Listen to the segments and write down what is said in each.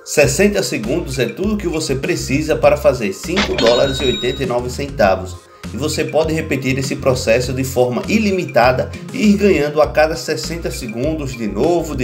60 segundos é tudo que você precisa para fazer 5 dólares e 89 centavos. E você pode repetir esse processo de forma ilimitada e ir ganhando a cada 60 segundos de novo.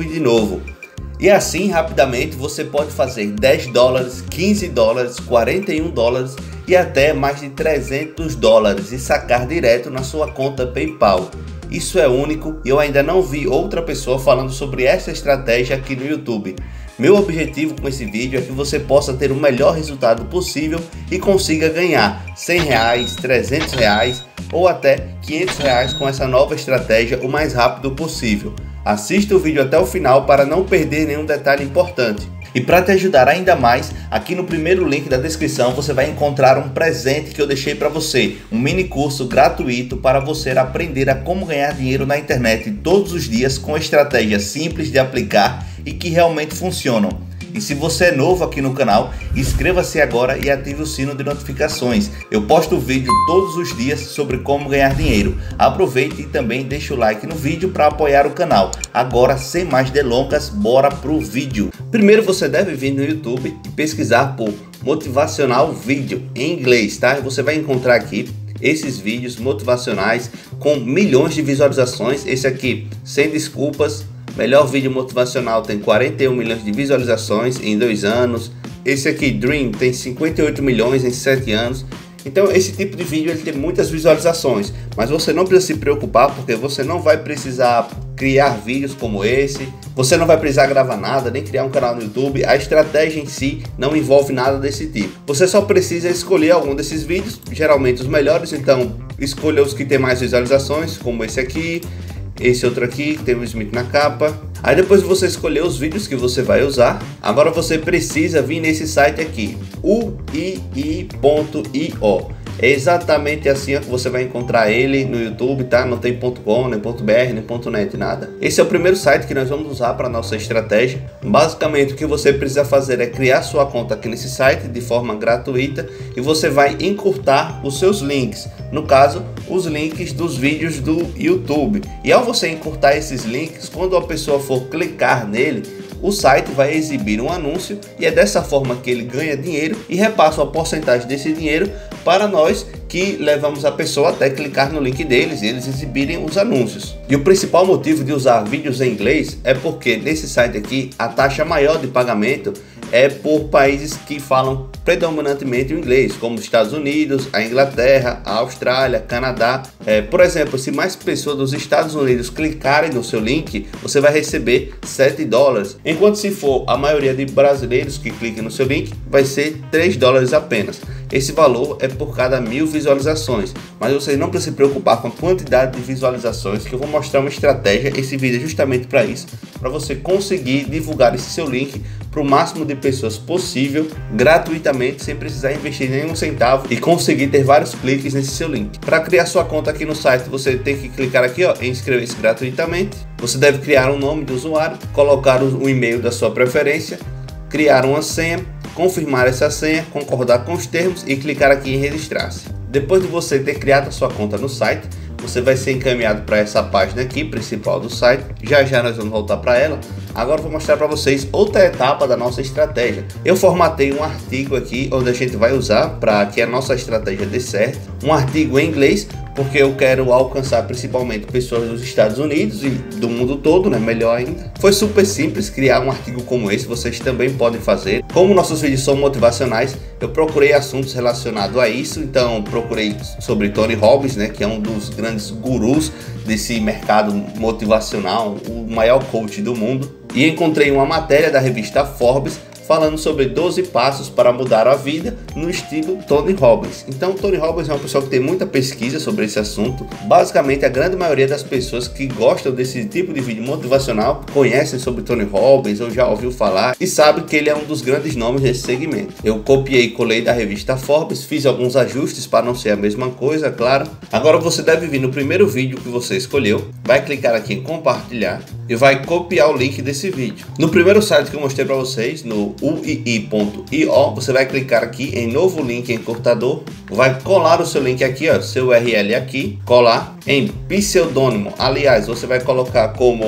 E assim rapidamente você pode fazer 10 dólares, 15 dólares, 41 dólares e até mais de 300 dólares e sacar direto na sua conta PayPal. Isso é único e eu ainda não vi outra pessoa falando sobre essa estratégia aqui no YouTube. Meu objetivo com esse vídeo é que você possa ter o melhor resultado possível e consiga ganhar 100 reais, 300 reais ou até 500 reais com essa nova estratégia o mais rápido possível. Assista o vídeo até o final para não perder nenhum detalhe importante. E para te ajudar ainda mais, aqui no primeiro link da descrição você vai encontrar um presente que eu deixei para você, um mini curso gratuito para você aprender a como ganhar dinheiro na internet todos os dias com estratégias simples de aplicar e que realmente funcionam. E se você é novo aqui no canal, inscreva-se agora e ative o sino de notificações. Eu posto vídeo todos os dias sobre como ganhar dinheiro. Aproveite e também deixe o like no vídeo para apoiar o canal. Agora, sem mais delongas, bora pro vídeo. Primeiro você deve vir no YouTube e pesquisar por motivacional vídeo em inglês, tá? Você vai encontrar aqui esses vídeos motivacionais com milhões de visualizações. Esse aqui, sem desculpas. Melhor vídeo motivacional tem 41 milhões de visualizações em 2 anos. Esse aqui, Dream, tem 58 milhões em 7 anos. Então esse tipo de vídeo ele tem muitas visualizações, mas você não precisa se preocupar porque você não vai precisar criar vídeos como esse. Você não vai precisar gravar nada, nem criar um canal no YouTube. A estratégia em si não envolve nada desse tipo. Você só precisa escolher algum desses vídeos, geralmente os melhores. Então escolha os que tem mais visualizações, como esse aqui. Esse outro aqui, que tem o Smith na capa. Aí depois de você escolher os vídeos que você vai usar, agora você precisa vir nesse site aqui, uii.io. É exatamente assim que você vai encontrar ele no YouTube, tá? Não tem .com, nem .br, nem .net, nada. Esse é o primeiro site que nós vamos usar para nossa estratégia. Basicamente o que você precisa fazer é criar sua conta aqui nesse site de forma gratuita e você vai encurtar os seus links. No caso, os links dos vídeos do YouTube. E ao você encurtar esses links, quando a pessoa for clicar nele, o site vai exibir um anúncio e é dessa forma que ele ganha dinheiro e repassa uma porcentagem desse dinheiro para nós que levamos a pessoa até clicar no link deles e eles exibirem os anúncios. E o principal motivo de usar vídeos em inglês é porque nesse site aqui a taxa maior de pagamento é por países que falam predominantemente o inglês, como os Estados Unidos, a Inglaterra, a Austrália, Canadá. Por exemplo, se mais pessoas dos Estados Unidos clicarem no seu link, você vai receber 7 dólares. Enquanto se for a maioria de brasileiros que cliquem no seu link, vai ser 3 dólares apenas. Esse valor é por cada 1000 visualizações, mas vocês não precisam se preocupar com a quantidade de visualizações, que eu vou mostrar uma estratégia. Esse vídeo é justamente para isso, para você conseguir divulgar esse seu link para o máximo de pessoas possível, gratuitamente, sem precisar investir nenhum centavo e conseguir ter vários cliques nesse seu link. Para criar sua conta aqui no site, você tem que clicar aqui ó, em inscrever-se gratuitamente. Você deve criar um nome de usuário, colocar o e-mail da sua preferência, criar uma senha, confirmar essa senha, concordar com os termos e clicar aqui em registrar-se. Depois de você ter criado a sua conta no site, você vai ser encaminhado para essa página aqui, principal do site. Já já nós vamos voltar para ela. Agora eu vou mostrar para vocês outra etapa da nossa estratégia. Eu formatei um artigo aqui, onde a gente vai usar para que a nossa estratégia dê certo. Um artigo em inglês, porque eu quero alcançar principalmente pessoas dos Estados Unidos e do mundo todo, né? Melhor ainda. Foi super simples criar um artigo como esse, vocês também podem fazer. Como nossos vídeos são motivacionais, eu procurei assuntos relacionados a isso. Então procurei sobre Tony Robbins, né? Que é um dos grandes gurus desse mercado motivacional, o maior coach do mundo. E encontrei uma matéria da revista Forbes falando sobre 12 passos para mudar a vida no estilo Tony Robbins. Então Tony Robbins é uma pessoa que tem muita pesquisa sobre esse assunto. Basicamente a grande maioria das pessoas que gostam desse tipo de vídeo motivacional conhecem sobre Tony Robbins ou já ouviu falar e sabe que ele é um dos grandes nomes desse segmento. Eu copiei e colei da revista Forbes, fiz alguns ajustes para não ser a mesma coisa, claro. Agora você deve vir no primeiro vídeo que você escolheu, vai clicar aqui em compartilhar e vai copiar o link desse vídeo. No primeiro site que eu mostrei para vocês, no uii.io, você vai clicar aqui em novo link encurtador, vai colar o seu link aqui, ó, seu URL aqui, colar em pseudônimo. Aliás, você vai colocar como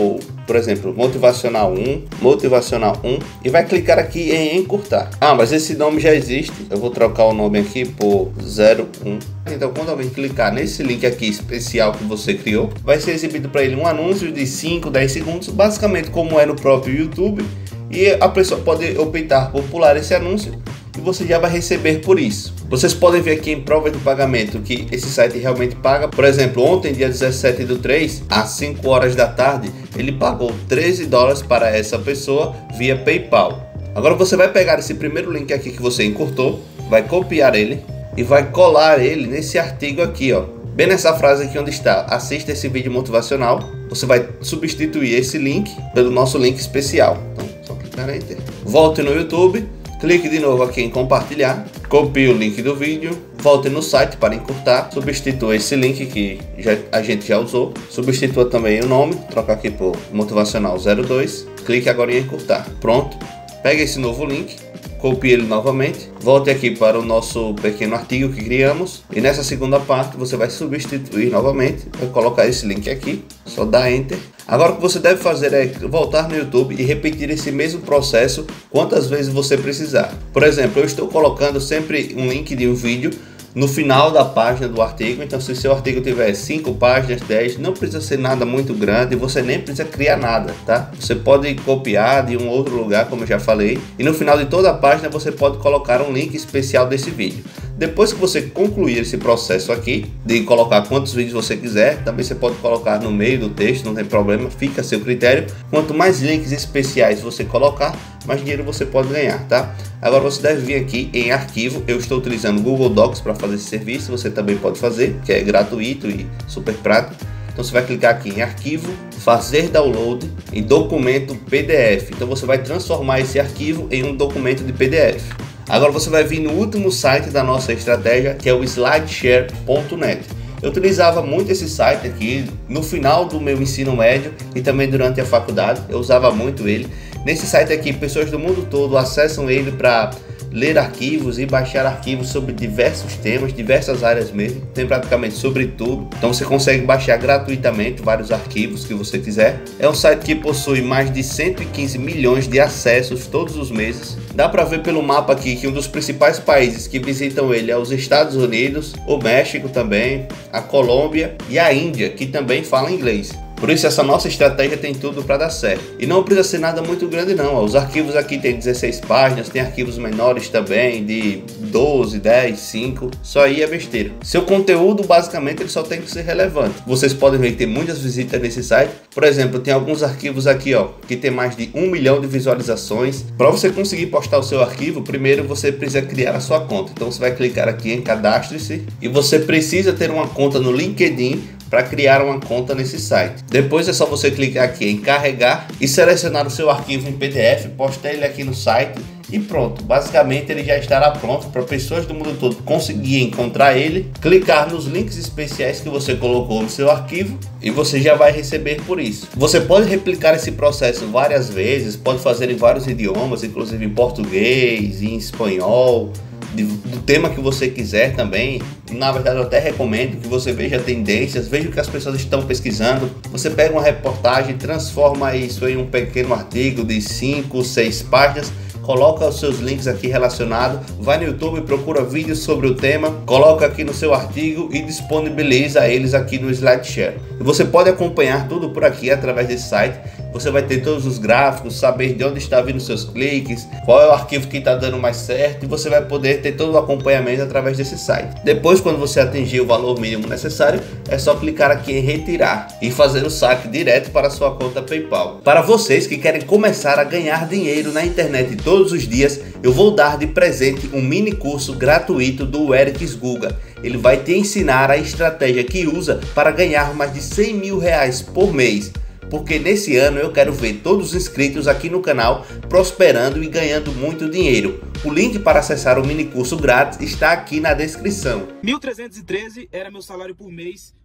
por exemplo, motivacional 1, motivacional 1, e vai clicar aqui em encurtar. Ah, mas esse nome já existe, eu vou trocar o nome aqui por 01. Então, quando alguém clicar nesse link aqui especial que você criou, vai ser exibido para ele um anúncio de 5, 10 segundos, basicamente como é no próprio YouTube, e a pessoa pode optar por pular esse anúncio e você já vai receber por isso. Vocês podem ver aqui em prova de pagamento que esse site realmente paga. Por exemplo, ontem, dia 17/3, às 5 horas da tarde, ele pagou $13 para essa pessoa via PayPal. Agora você vai pegar esse primeiro link aqui que você encurtou, vai copiar ele e vai colar ele nesse artigo aqui, ó. Bem nessa frase aqui onde está, assista esse vídeo motivacional. Você vai substituir esse link pelo nosso link especial. Então, só clicar em Enter. Volte no YouTube, clique de novo aqui em compartilhar, copie o link do vídeo, volte no site para encurtar, substitua esse link que a gente já usou, substitua também o nome, troca aqui por motivacional 02, clique agora em encurtar. Pronto, pega esse novo link, copie ele novamente, volte aqui para o nosso pequeno artigo que criamos e nessa segunda parte você vai substituir novamente, vai colocar esse link aqui, só dá Enter. Agora o que você deve fazer é voltar no YouTube e repetir esse mesmo processo quantas vezes você precisar. Por exemplo, eu estou colocando sempre um link de um vídeo no final da página do artigo, então se seu artigo tiver 5 páginas, 10, não precisa ser nada muito grande, você nem precisa criar nada, tá? Você pode copiar de um outro lugar, como eu já falei, e no final de toda a página você pode colocar um link especial desse vídeo. Depois que você concluir esse processo aqui, de colocar quantos vídeos você quiser, também você pode colocar no meio do texto, não tem problema, fica a seu critério. Quanto mais links especiais você colocar, mais dinheiro você pode ganhar, tá? Agora você deve vir aqui em arquivo, eu estou utilizando o Google Docs para fazer esse serviço, você também pode fazer, que é gratuito e super prático. Então você vai clicar aqui em arquivo, fazer download em documento PDF. Então você vai transformar esse arquivo em um documento de PDF. Agora você vai vir no último site da nossa estratégia, que é o slideshare.net. Eu utilizava muito esse site aqui no final do meu ensino médio e também durante a faculdade, eu usava muito ele. Nesse site aqui, pessoas do mundo todo acessam ele para ler arquivos e baixar arquivos sobre diversos temas, diversas áreas mesmo, tem praticamente sobre tudo. Então você consegue baixar gratuitamente vários arquivos que você quiser. É um site que possui mais de 115 milhões de acessos todos os meses. Dá para ver pelo mapa aqui que um dos principais países que visitam ele é os Estados Unidos, o México também, a Colômbia e a Índia, que também fala inglês. Por isso essa nossa estratégia tem tudo para dar certo. E não precisa ser nada muito grande não. Os arquivos aqui tem 16 páginas, tem arquivos menores também, de 12, 10, 5. Só aí é besteira. Seu conteúdo basicamente ele só tem que ser relevante. Vocês podem ver que tem muitas visitas nesse site. Por exemplo, tem alguns arquivos aqui, ó, que tem mais de 1 milhão de visualizações. Para você conseguir postar o seu arquivo, primeiro você precisa criar a sua conta. Então você vai clicar aqui em cadastre-se e você precisa ter uma conta no LinkedIn para criar uma conta nesse site. Depois é só você clicar aqui em carregar e selecionar o seu arquivo em PDF, postar ele aqui no site e pronto. Basicamente ele já estará pronto para pessoas do mundo todo conseguir encontrar ele, clicar nos links especiais que você colocou no seu arquivo e você já vai receber por isso. Você pode replicar esse processo várias vezes, pode fazer em vários idiomas, inclusive em português, em espanhol, do tema que você quiser também. Na verdade eu até recomendo que você veja tendências, veja o que as pessoas estão pesquisando. Você pega uma reportagem, transforma isso em um pequeno artigo de 5, 6 páginas, coloca os seus links aqui relacionados, vai no YouTube, procura vídeos sobre o tema, coloca aqui no seu artigo e disponibiliza eles aqui no SlideShare. E você pode acompanhar tudo por aqui através desse site. Você vai ter todos os gráficos, saber de onde está vindo seus cliques, qual é o arquivo que está dando mais certo, e você vai poder ter todo o acompanhamento através desse site. Depois, quando você atingir o valor mínimo necessário, é só clicar aqui em retirar e fazer o saque direto para a sua conta PayPal. Para vocês que querem começar a ganhar dinheiro na internet todos os dias, eu vou dar de presente um mini curso gratuito do Eric Guga. Ele vai te ensinar a estratégia que usa para ganhar mais de 100 mil reais por mês. Porque nesse ano eu quero ver todos os inscritos aqui no canal prosperando e ganhando muito dinheiro. O link para acessar o mini curso grátis está aqui na descrição. 1.313 era meu salário por mês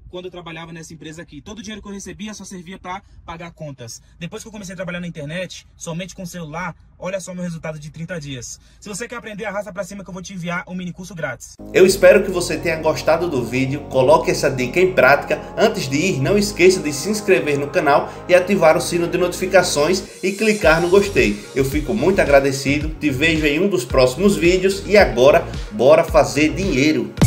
quando eu trabalhava nessa empresa aqui. Todo o dinheiro que eu recebia só servia para pagar contas. Depois que eu comecei a trabalhar na internet, somente com celular, olha só meu resultado de 30 dias. Se você quer aprender, arrasta para cima que eu vou te enviar um mini curso grátis. Eu espero que você tenha gostado do vídeo, coloque essa dica em prática. Antes de ir, não esqueça de se inscrever no canal e ativar o sino de notificações e clicar no gostei. Eu fico muito agradecido, te vejo em um dos próximos vídeos e agora, bora fazer dinheiro!